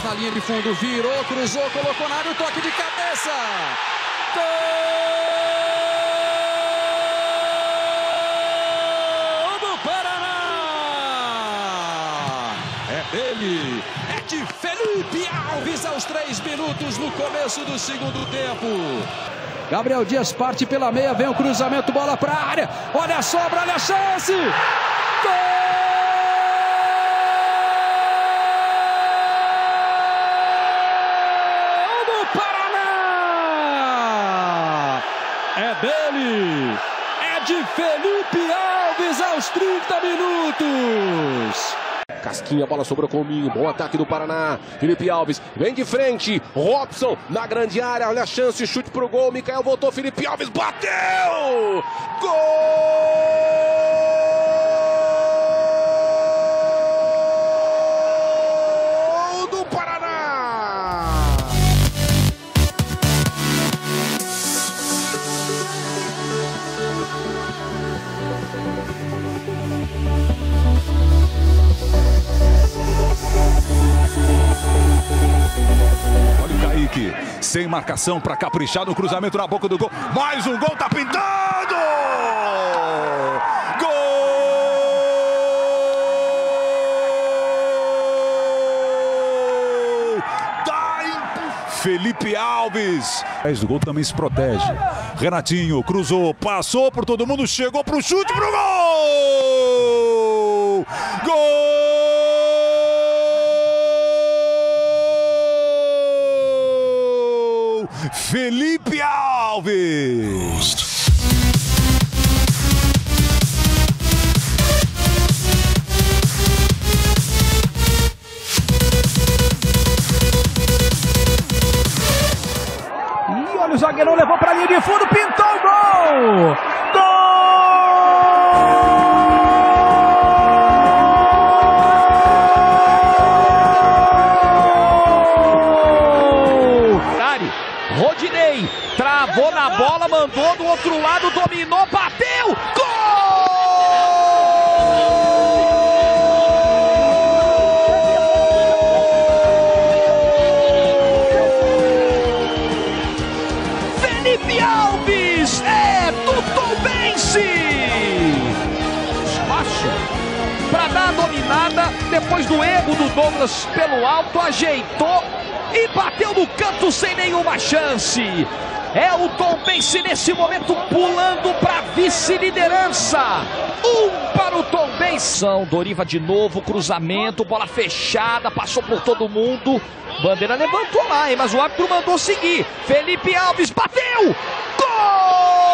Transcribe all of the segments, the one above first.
na linha de fundo, virou, cruzou, colocou na área, o toque de cabeça. Gol do Paraná! É dele, é de Felipe Alves aos 3 minutos no começo do segundo tempo. Gabriel Dias parte pela meia, vem o cruzamento, bola para a área. Olha a sobra, olha a chance. Gol do Paraná! É dele, é de Felipe Alves aos 30 minutos. Casquinha, a bola sobrou com o Minho, bom ataque do Paraná, Felipe Alves, vem de frente, Robson na grande área, olha a chance, chute pro gol, Mikael voltou, Felipe Alves bateu! Gol do Paraná! Olha o Kaique, sem marcação para caprichar no cruzamento na boca do gol. Mais um gol, tá pintando! Gol! Felipe Alves. O gol também se protege. Renatinho cruzou, passou por todo mundo, chegou pro chute, pro gol! Gol! Felipe Alves. E olha o zagueirão, levou para a linha de fundo, pintou o gol! Gol! Rodinei, travou na bola, mandou do outro lado, dominou, bateu, gol! Felipe Alves é do Tombense! Espaço para dar a dominada, depois do erro do Douglas pelo alto, ajeitou e bateu no canto sem nenhuma chance. É o Tombense nesse momento pulando para vice-liderança. 1 para o Tombense. Doriva de novo, cruzamento, bola fechada, passou por todo mundo. Bandeira levantou lá, hein, mas o árbitro mandou seguir. Felipe Alves bateu! Gol!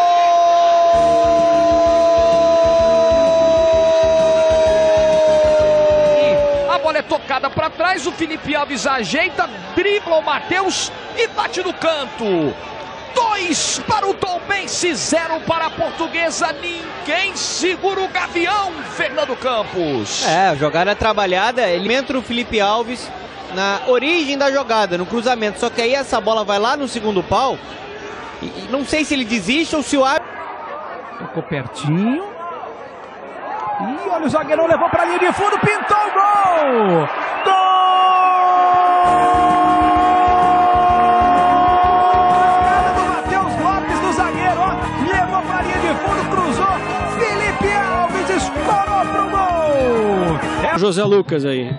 A bola é tocada para trás, o Felipe Alves ajeita, dribla o Matheus e bate no canto. 2 para o Tombense, 0 para a Portuguesa. Ninguém segura o Gavião, Fernando Campos. A jogada é trabalhada, ele entra o Felipe Alves na origem da jogada, no cruzamento. Só que aí essa bola vai lá no segundo pau e não sei se ele desiste ou se o árbitro... Tocou pertinho. E olha o zagueirão, levou para a linha de fundo, pintou o gol! Gol! Do Matheus Lopes, do zagueiro, ó, levou para a linha de fundo, cruzou, Felipe Alves escorou pro gol! É o José Lucas aí.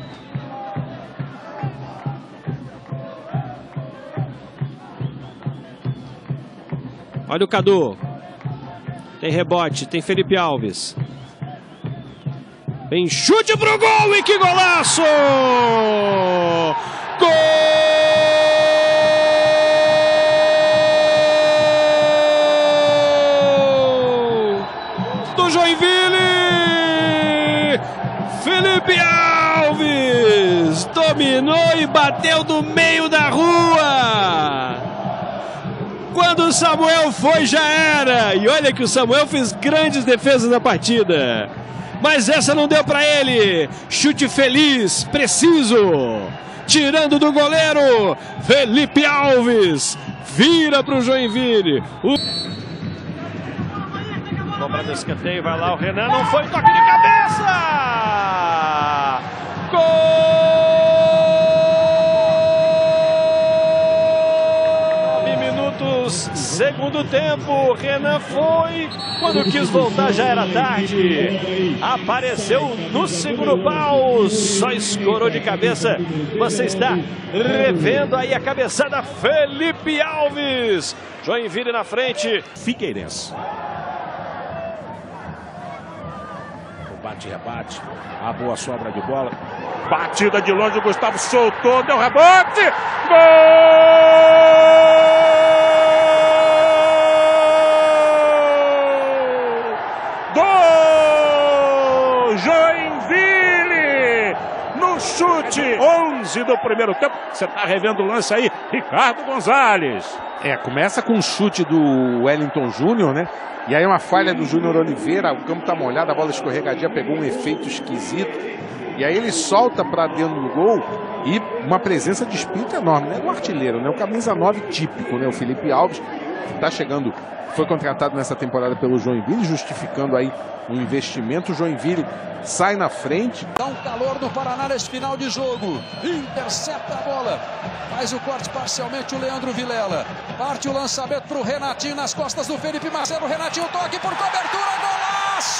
Olha o Cadu. Tem rebote, tem Felipe Alves. Vem chute pro gol e que golaço! Gol do Joinville! Felipe Alves dominou e bateu do meio da rua! Quando o Samuel foi, já era! E olha que o Samuel fez grandes defesas na partida. Mas essa não deu para ele. Chute feliz, preciso. Tirando do goleiro. Felipe Alves vira para o Joinville. Cobrando escanteio, vai lá o Renan. Não foi, toque de cabeça. Gol! segundo tempo. Renan foi, quando quis voltar já era tarde. Apareceu no segundo pau, só escorou de cabeça. Você está revendo aí a cabeçada, Felipe Alves. Joinville na frente, Figueirense. Bate-rebate, a boa sobra de bola. Batida de longe, o Gustavo soltou, deu rebote. Gol! Do Joinville! No chute, 11 do primeiro tempo. Você está revendo o lance aí, Ricardo Gonzalez. Começa com um chute do Wellington Júnior, né? E aí uma falha do Júnior Oliveira, o campo tá molhado, a bola escorregadia, pegou um efeito esquisito. E aí ele solta para dentro do gol e uma presença de espírito enorme, né? O artilheiro, né? O camisa 9 típico, né? O Felipe Alves, que tá chegando, foi contratado nessa temporada pelo Joinville, justificando aí um investimento. O Joinville sai na frente. Dá um calor do Paraná nesse final de jogo. Intercepta a bola. Faz o corte parcialmente o Leandro Vilela. Parte o lançamento para o Renatinho nas costas do Felipe Marcelo. Renatinho toque por cobertura. Golaço!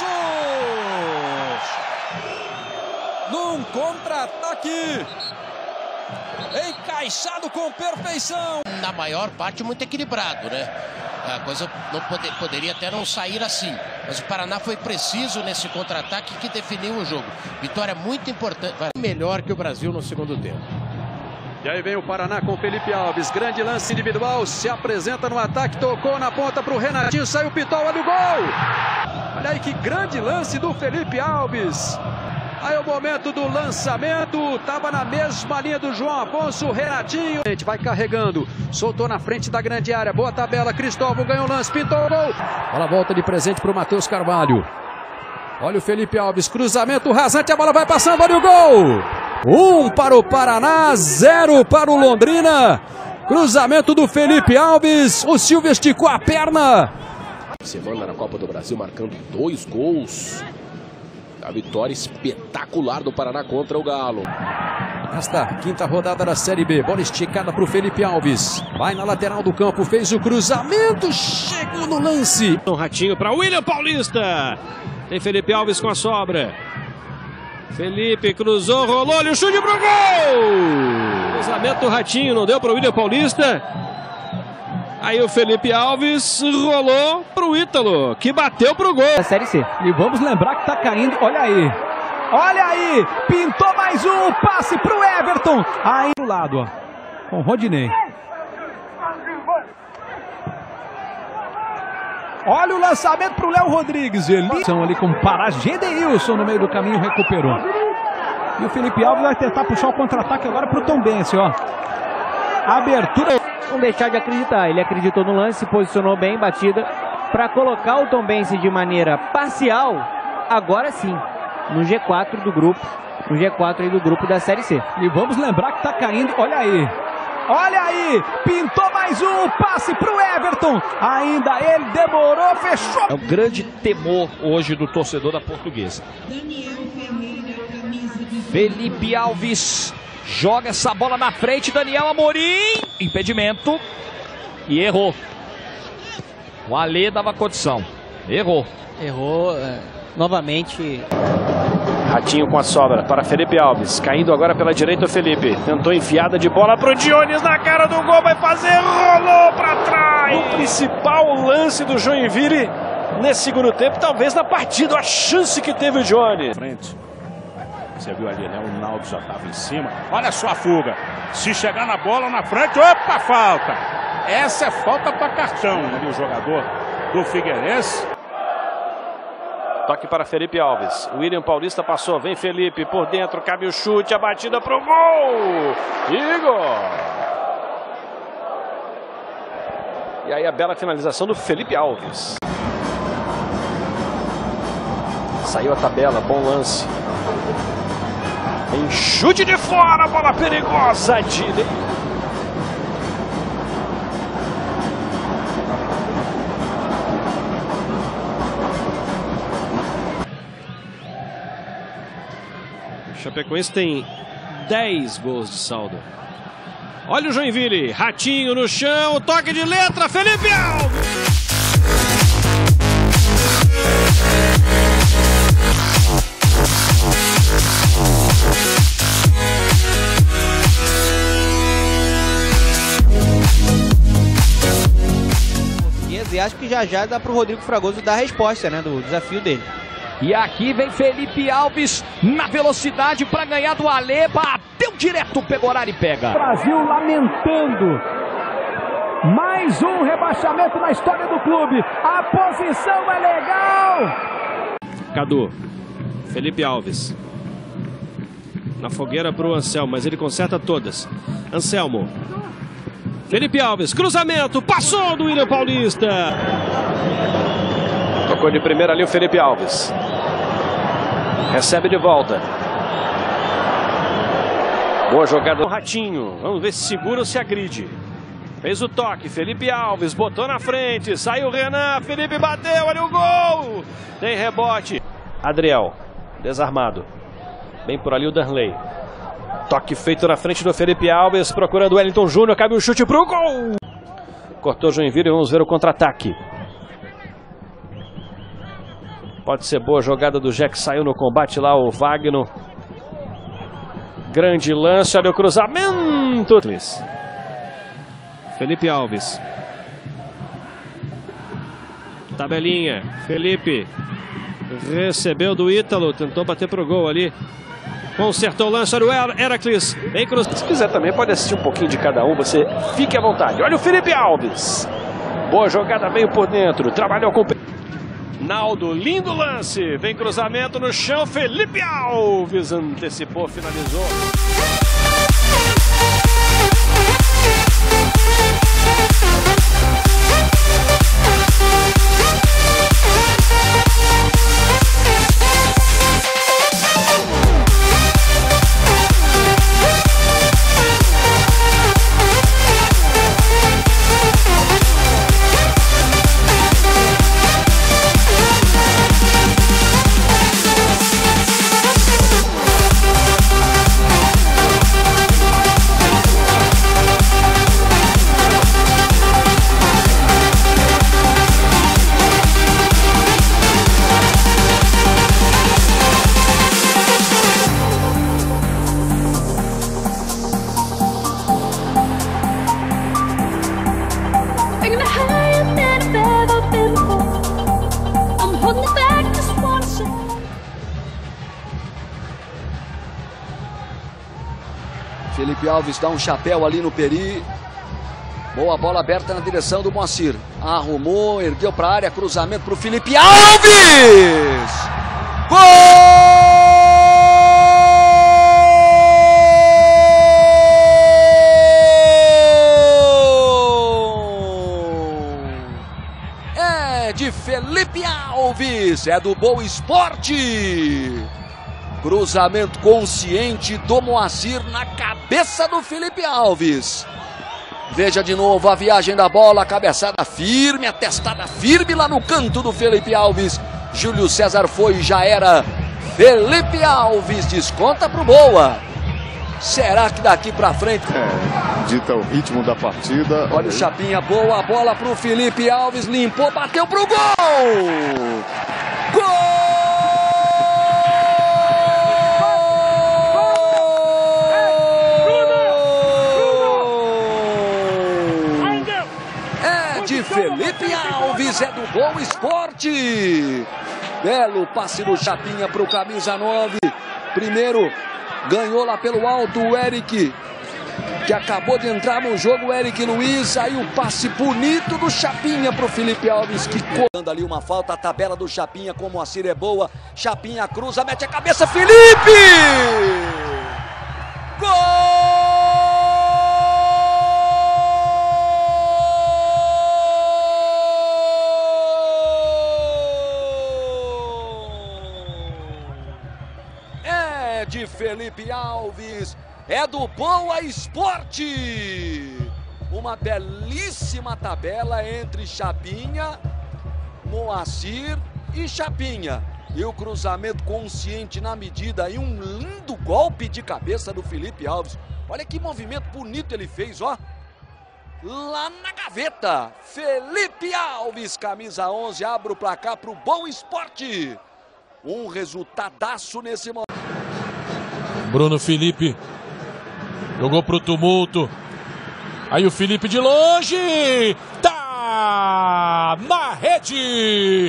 Num contra-ataque. Encaixado com perfeição. Na maior parte muito equilibrado, né? A coisa não poderia até não sair assim. Mas o Paraná foi preciso nesse contra-ataque que definiu o jogo. Vitória muito importante. Melhor que o Brasil no segundo tempo. E aí vem o Paraná com Felipe Alves. Grande lance individual. Se apresenta no ataque. Tocou na ponta para o Renatinho. Saiu o Pitol. Olha o gol. Olha aí que grande lance do Felipe Alves. Aí o momento do lançamento, estava na mesma linha do João Afonso, Renatinho. A gente vai carregando, soltou na frente da grande área, boa tabela, Cristóvão ganhou o lance, pintou o gol. Bola volta de presente para o Matheus Carvalho. Olha o Felipe Alves, cruzamento rasante, a bola vai passando, olha o gol. 1 para o Paraná, 0 para o Londrina. Cruzamento do Felipe Alves, o Silvio esticou a perna. Semana na Copa do Brasil, marcando 2 gols. A vitória espetacular do Paraná contra o Galo. Esta quinta rodada da Série B. Bola esticada para o Felipe Alves. Vai na lateral do campo, fez o cruzamento, chegou no lance. Um ratinho para William Paulista. Tem Felipe Alves com a sobra. Felipe cruzou, rolou, olha o chute pro gol. Cruzamento do Ratinho, não deu para o William Paulista. Aí o Felipe Alves rolou pro Ítalo, que bateu pro gol. Da Série C. E vamos lembrar que tá caindo, olha aí. Olha aí, pintou mais um, passe pro Everton. Aí do lado, ó, com o Rodinei. Olha o lançamento pro Léo Rodrigues. Ele são ali com Pará, Gedeilson no meio do caminho, recuperou. E o Felipe Alves vai tentar puxar o contra-ataque agora pro Tombense, ó. Abertura. Não deixar de acreditar, ele acreditou no lance, se posicionou bem, batida, para colocar o Tombense de maneira parcial, agora sim, no G4 do grupo, no G4 aí do grupo da Série C. E vamos lembrar que tá caindo, olha aí, pintou mais um, passe pro Everton, ainda ele demorou, fechou. É o grande temor hoje do torcedor da Portuguesa. Felipe Alves joga essa bola na frente, Daniel Amorim, impedimento e errou. O Alê dava condição, errou Novamente. Ratinho com a sobra para Felipe Alves, caindo agora pela direita o Felipe, tentou enfiada de bola pro Dionis na cara do gol, vai fazer, rolou para trás. O principal lance do Joinville nesse segundo tempo, talvez na partida, a chance que teve o Dionis. Frente. Você viu ali, né? O Naldo já estava em cima. Olha só a fuga. Se chegar na bola na frente, opa, falta. Essa é falta para cartão do jogador do Figueirense. Toque para Felipe Alves. William Paulista passou, vem Felipe por dentro, cabe o chute, a batida pro gol. Igor. E aí a bela finalização do Felipe Alves. Saiu a tabela, bom lance. Em chute de fora, bola perigosa, direita. O Chapecoense tem 10 gols de saldo. Olha o Joinville, Ratinho no chão, toque de letra, Felipe Alves! E acho que já dá para o Rodrigo Fragoso dar a resposta, né, do desafio dele. E aqui vem Felipe Alves na velocidade para ganhar do Alê. Bateu direto, Pegorari pega. Brasil lamentando. Mais um rebaixamento na história do clube. A posição é legal. Cadu, Felipe Alves. Na fogueira para o Anselmo, mas ele conserta todas. Anselmo. Felipe Alves, cruzamento, passou do William Paulista. Tocou de primeira ali o Felipe Alves. Recebe de volta. Boa jogada do Ratinho. Vamos ver se segura ou se agride. Fez o toque, Felipe Alves, botou na frente, saiu o Renan, Felipe bateu, olha o gol. Tem rebote. Adriel, desarmado. Bem por ali o Darley. Toque feito na frente do Felipe Alves, procurando o Wellington Júnior, cabe o chute pro gol. Cortou Joinville, vamos ver o contra-ataque. Pode ser boa jogada do Jack, saiu no combate lá o Wagner. Grande lance, olha o cruzamento. Felipe Alves. Tabelinha, Felipe. Recebeu do Ítalo, tentou bater pro gol ali. Consertou o lance, olha o Heracles. Bem cruzado. Se quiser também pode assistir um pouquinho de cada um, você fique à vontade. Olha o Felipe Alves. Boa jogada, veio por dentro, trabalhou com... Naldo, lindo lance. Vem cruzamento no chão, Felipe Alves antecipou, finalizou. Felipe Alves dá um chapéu ali no Peri. Boa bola aberta na direção do Moacir. Arrumou, ergueu para a área, cruzamento para o Felipe Alves! Gol! É de Felipe Alves, é do Boa Esporte. Cruzamento consciente do Moacir na cabeça do Felipe Alves. Veja de novo a viagem da bola, a cabeçada firme, a testada firme lá no canto do Felipe Alves. Júlio César foi e já era. Felipe Alves desconta pro Boa. Será que daqui pra frente... dita o ritmo da partida. Olha o Chapinha, boa bola pro Felipe Alves, limpou, bateu pro gol! Gol! De Felipe Alves, é do Boa Esporte. Belo passe do Chapinha para o camisa 9. Primeiro ganhou lá pelo alto o Eric, que acabou de entrar no jogo, o Eric Luiz. Aí o passe bonito do Chapinha para o Felipe Alves, que dando ali uma falta. A tabela do Chapinha, como a Cira é boa. Chapinha cruza, mete a cabeça, Felipe! Gol! De Felipe Alves, é do Boa Esporte. Uma belíssima tabela entre Chapinha, Moacir e Chapinha. E o cruzamento consciente na medida e um lindo golpe de cabeça do Felipe Alves. Olha que movimento bonito ele fez, ó. Lá na gaveta, Felipe Alves, camisa 11, abre o placar para o Boa Esporte. Um resultadaço nesse momento. Bruno Felipe jogou pro tumulto. Aí o Felipe de longe, tá na rede.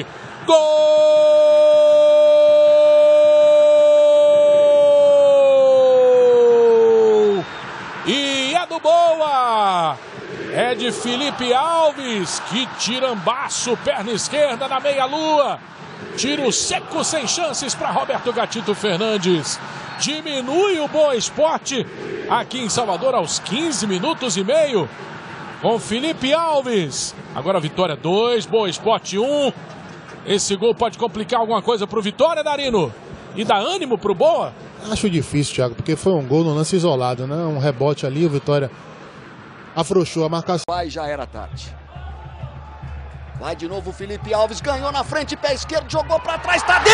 Gol! E é do Boa! É de Felipe Alves, que tirambaço, perna esquerda na meia-lua. Tiro seco sem chances para Roberto Gatito Fernandes. Diminui o Boa Esporte aqui em Salvador aos 15 minutos e meio. Com Felipe Alves. Agora Vitória 2, Boa Esporte 1. Esse gol pode complicar alguma coisa pro Vitória, Darino? E dá ânimo pro Boa? Acho difícil, Thiago, porque foi um gol no lance isolado, né? Um rebote ali, o Vitória afrouxou a marcação. Vai, já era tarde. Vai de novo o Felipe Alves, ganhou na frente, pé esquerdo, jogou pra trás, Tadeu!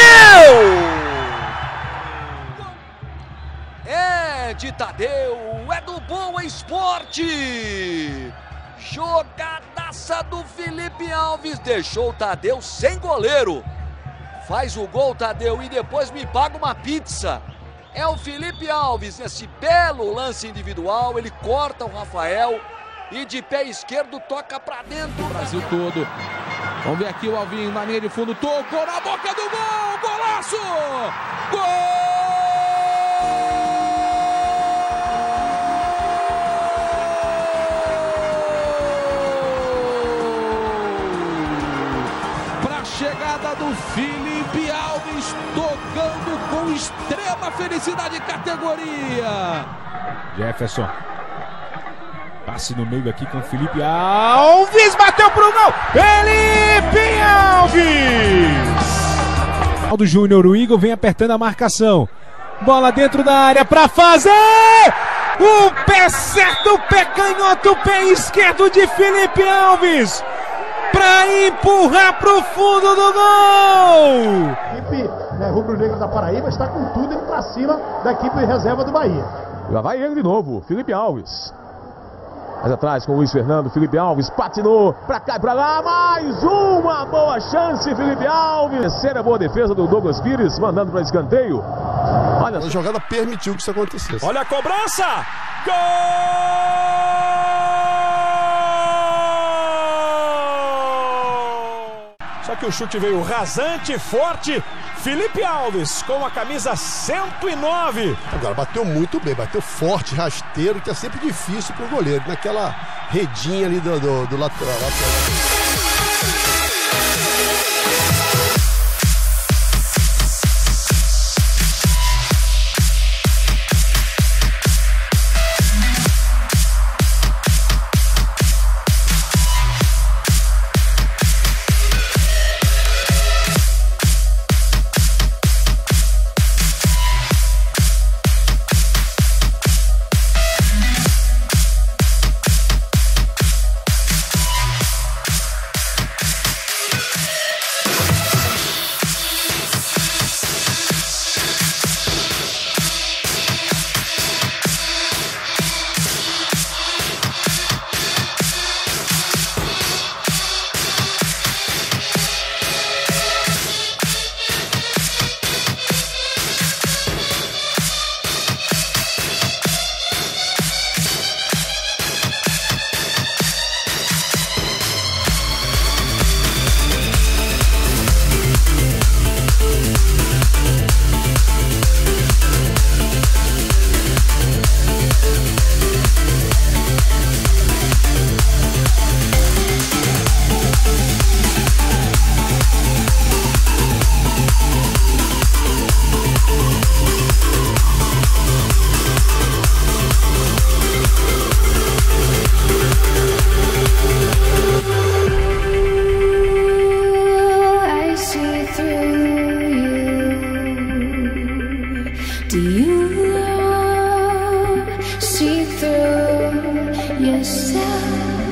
É de Tadeu, é do Boa Esporte! Jogadaça do Felipe Alves, deixou o Tadeu sem goleiro. Faz o gol, Tadeu, e depois me paga uma pizza. É o Felipe Alves, nesse belo lance individual, ele corta o Rafael e de pé esquerdo toca pra dentro. O Brasil todo. Vamos ver aqui o Alvinho na linha de fundo, tocou na boca do gol, golaço! Gol! Chegada do Felipe Alves, tocando com extrema felicidade e categoria. Jefferson. Passe no meio aqui com o Felipe Alves, bateu pro gol. Felipe Alves. Aldo Júnior, o Igor vem apertando a marcação. Bola dentro da área para fazer. O pé certo, o pé canhoto, o pé esquerdo de Felipe Alves. Para empurrar para o fundo do gol! A equipe rubro-negra da Paraíba está com tudo indo para cima da equipe reserva do Bahia. Já vai ele de novo, Felipe Alves. Mais atrás com o Luiz Fernando, Felipe Alves patinou para cá e para lá, mais uma boa chance, Felipe Alves. Terceira boa defesa do Douglas Pires, mandando para escanteio. Olha, a jogada permitiu que isso acontecesse. Olha a cobrança! Gol! Só que o chute veio rasante, forte. Felipe Alves com a camisa 109. Agora bateu muito bem, bateu forte, rasteiro, que é sempre difícil pro goleiro. Naquela redinha ali do lateral.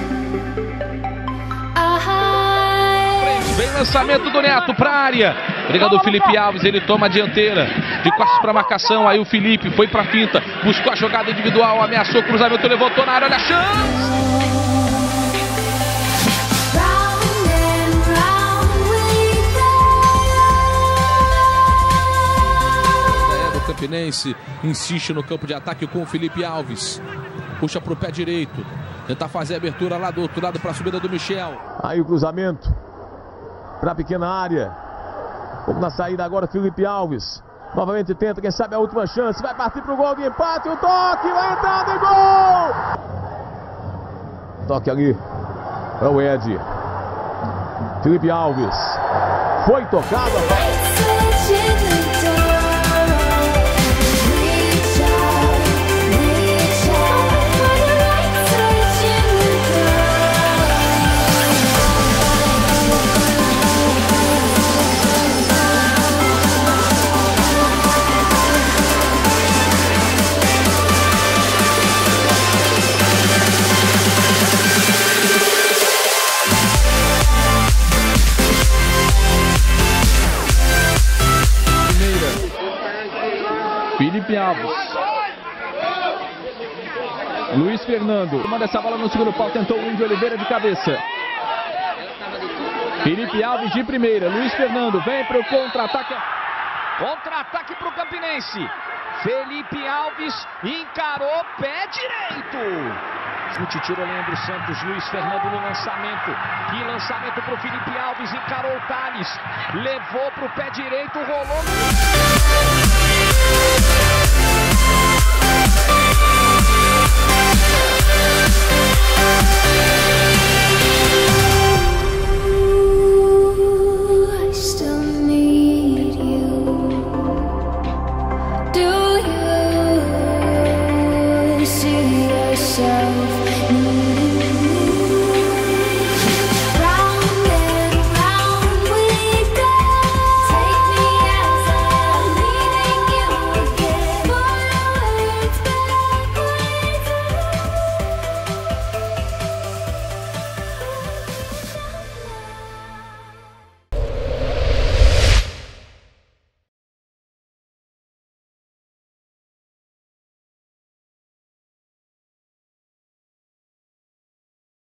Vem lançamento do Neto para a área. Briga do Felipe Alves, ele toma a dianteira. De costas para marcação, aí o Felipe foi para finta. Buscou a jogada individual, ameaçou o cruzamento, levantou na área, olha a chance! Campinense insiste no campo de ataque com o Felipe Alves. Puxa para o pé direito. Tentar fazer a abertura lá do outro lado para a subida do Michel. Aí o cruzamento para a pequena área. Vamos na saída agora, Felipe Alves. Novamente tenta, quem sabe a última chance. Vai partir para o gol de empate. O toque vai entrar de gol. Toque ali para o Ed. Felipe Alves. Foi tocado. Felipe Alves. Luiz Fernando. Manda essa bola no segundo pau. Tentou o Índio Oliveira de cabeça. Felipe Alves de primeira. Luiz Fernando vem para o contra-ataque. Contra-ataque para o Campinense. Felipe Alves encarou pé direito. Chute, tiro Leandro Santos. Luiz Fernando no lançamento. Que lançamento para o Felipe Alves. Encarou o Thales. Levou para o pé direito. Rolou I still need you. Do you see yourself?